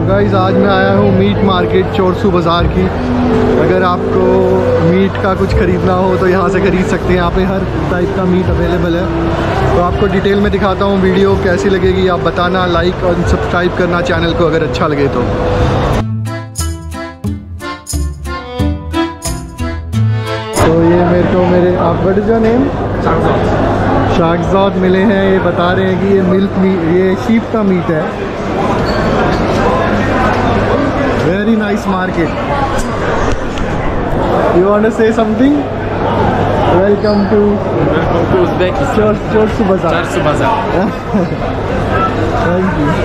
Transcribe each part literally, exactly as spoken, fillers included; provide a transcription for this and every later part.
Guys आज मैं आया हूँ मीट मार्केट चोरसू बाज़ार की। अगर आपको मीट का कुछ ख़रीदना हो तो यहाँ से ख़रीद सकते हैं। यहाँ पे हर टाइप का मीट अवेलेबल है। तो आपको डिटेल में दिखाता हूँ। वीडियो कैसी लगेगी आप बताना, लाइक और सब्सक्राइब करना चैनल को अगर अच्छा लगे तो। तो ये मेरे को मेरे आप what is your name? Shahzad मिले हैं। ये बता रहे हैं कि ये मिल्क मीट, ये शीप का मीट है। Very nice market. You want to say something? Welcome to welcome to Uzbekistan Chorsu bazaar. Chorsu bazaar. Thank you.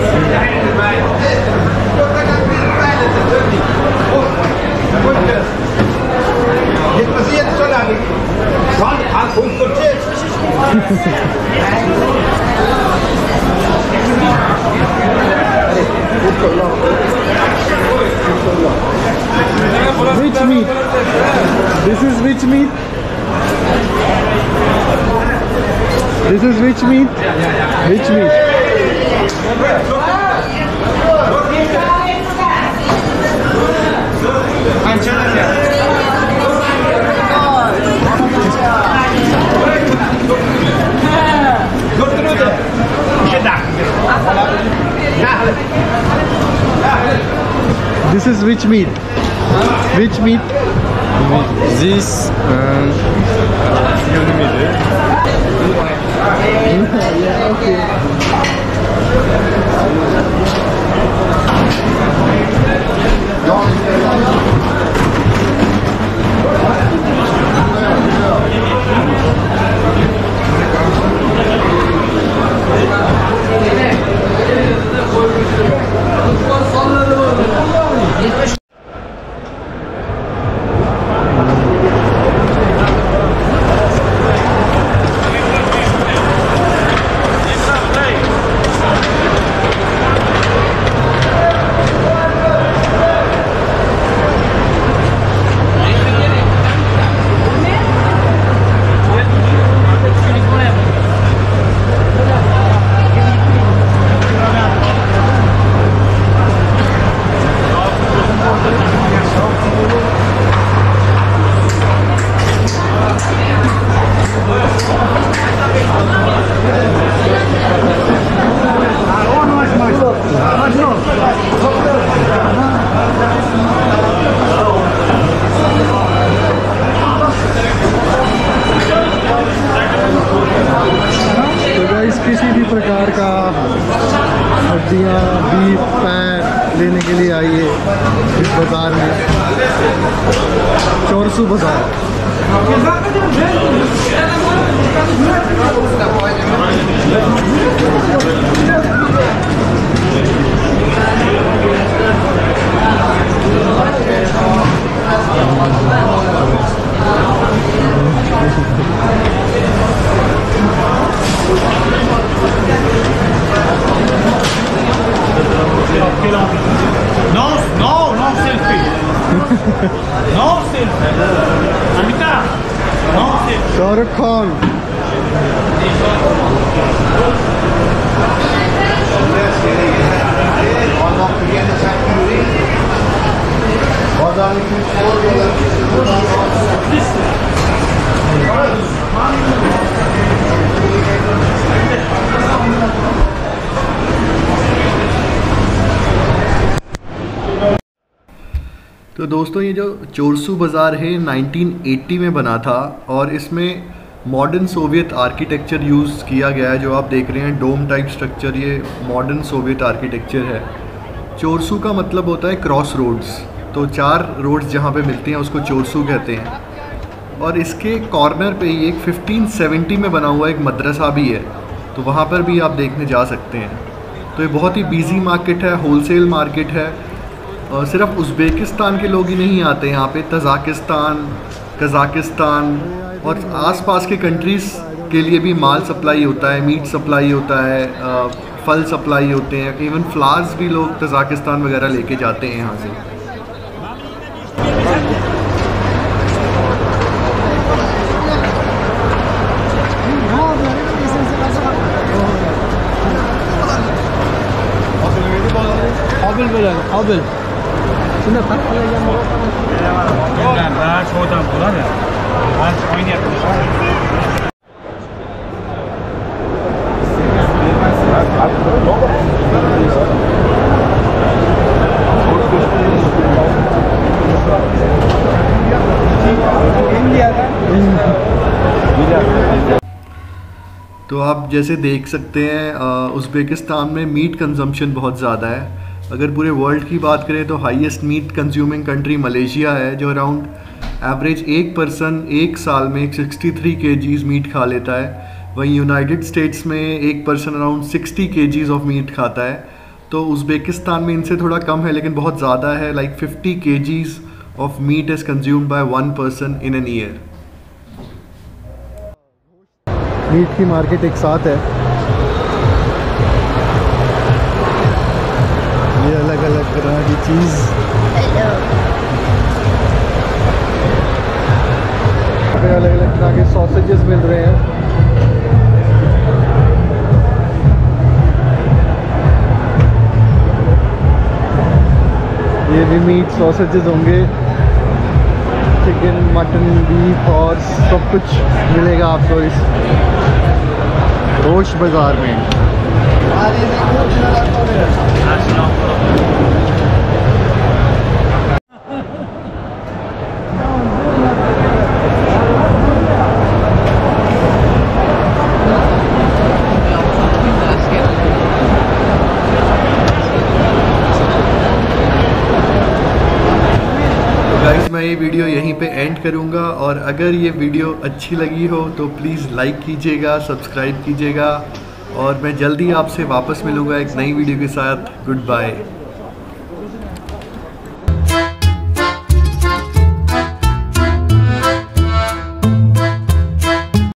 Which meat? This is which meat? This is which meat? Which meat? This is which meat? Which meat? This and Yeah, okay. किसी भी प्रकार का हड्डियाँ, beef, पैर लेने के लिए आइए इस बाज़ार में, चोरसू बाज़ार। No, no, no selfie. No selfie. Amita, no selfie. Shahrukh Khan. तो दोस्तों ये जो चोरसू बाज़ार है नाइनटीन एटी में बना था और इसमें मॉडर्न सोवियत आर्किटेक्चर यूज़ किया गया है। जो आप देख रहे हैं डोम टाइप स्ट्रक्चर, ये मॉडर्न सोवियत आर्किटेक्चर है। चोरसू का मतलब होता है क्रॉस रोड्स। तो चार रोड्स जहाँ पे मिलती हैं उसको चोरसू कहते हैं। और इसके कॉर्नर पे ही एक फिफ्टीन सेवेंटी में बना हुआ एक मदरसा भी है, तो वहाँ पर भी आप देखने जा सकते हैं। तो ये बहुत ही बिजी मार्केट है, होलसेल मार्केट है। और सिर्फ उज़्बेकिस्तान के लोग ही नहीं आते यहाँ पे, तजाकिस्तान, कज़ाकिस्तान और आसपास के कंट्रीज़ के लिए भी माल सप्लाई होता है, मीट सप्लाई होता है, फल सप्लाई होते हैं, इवन फ्लावर्स भी लोग तजाकिस्तान वगैरह लेके जाते हैं यहाँ से। قبل ولا قبل كنا فتح على جنب Ben şuradan bular ya. Ben oynayayım. तो आप जैसे देख सकते हैं उज़्बेकिस्तान में मीट कंजम्पशन बहुत ज़्यादा है। अगर पूरे वर्ल्ड की बात करें तो highest meat consuming country Malaysia है, जो अराउंड एवरेज एक पर्सन एक साल में तिरसठ केजीज़ मीट खा लेता है। वहीं यूनाइटेड स्टेट्स में एक पर्सन अराउंड साठ केजीज़ ऑफ मीट खाता है। तो उज़्बेकिस्तान में इनसे थोड़ा कम है लेकिन बहुत ज़्यादा है, like fifty KGs of meat is consumed by one person in an year. Meat की मार्केट एक साथ है, ये अलग अलग तरह की चीज़। अलग अलग तरह के सॉसेजेस मिल रहे हैं। ये भी मीट सॉसेजेस होंगे, चिकन, मटन, बीफ और सब कुछ मिलेगा आपको इस रोश बाज़ार में। गाइस मैं ये वीडियो यहीं पे एंड करूँगा, और अगर ये वीडियो अच्छी लगी हो तो प्लीज़ लाइक कीजिएगा, सब्सक्राइब कीजिएगा, और मैं जल्दी आपसे वापस मिलूँगा एक नई वीडियो के साथ। Good bye.